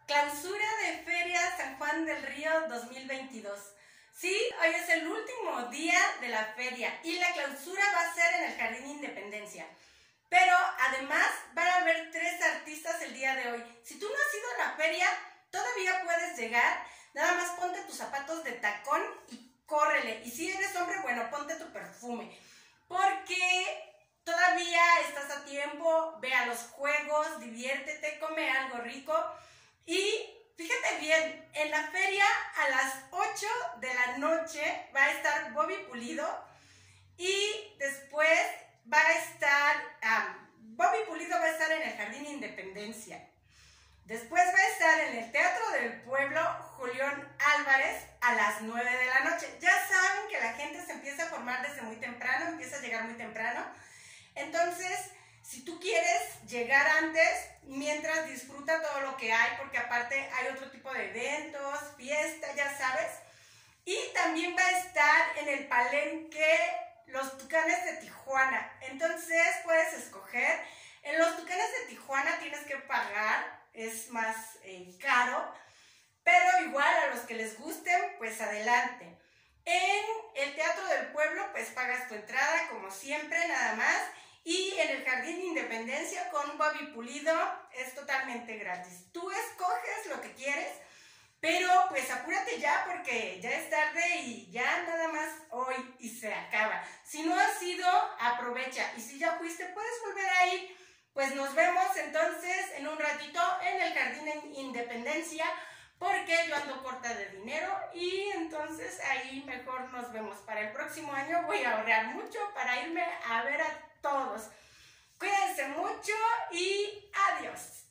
Clausura de Feria San Juan del Río 2022. Sí, hoy es el último día de la feria y la clausura va a ser en el Jardín Independencia. Pero además van a haber 3 artistas el día de hoy. Si tú no has ido a la feria, todavía puedes llegar. Nada más ponte tus zapatos de tacón y córrele. Y si eres hombre, bueno, ponte tu perfume. Porque todavía estás a tiempo, ve a los juegos, diviértete, come algo rico. Y fíjate bien, en la feria a las 8 de la noche va a estar Bobby Pulido y después va a estar, Bobby Pulido va a estar en el Jardín Independencia. Después va a estar en el Teatro del Pueblo Julián Álvarez a las 9 de la noche. Ya saben que la gente se empieza a formar desde muy temprano, empieza a llegar muy temprano. Entonces, si tú quieres llegar antes, mientras disfruta todo lo que hay, porque aparte hay otro tipo de eventos, fiesta, ya sabes. Y también va a estar en el palenque los Tucanes de Tijuana. Entonces puedes escoger. En los Tucanes de Tijuana tienes que pagar, es más caro, pero igual a los que les gusten, pues adelante. En el Teatro del Pueblo, pues pagas tu entrada, como siempre, nada más. Y en el Jardín Independencia con Bobby Pulido es totalmente gratis. Tú escoges lo que quieres, pero pues apúrate ya porque ya es tarde y ya nada más hoy y se acaba. Si no has ido, aprovecha. Y si ya fuiste, puedes volver a ir. Pues nos vemos entonces en un ratito en el Jardín Independencia porque yo ando corta de dinero y entonces ahí mejor nos vemos. Para el próximo año voy a ahorrar mucho para irme a ver a todos. Cuídense mucho y adiós.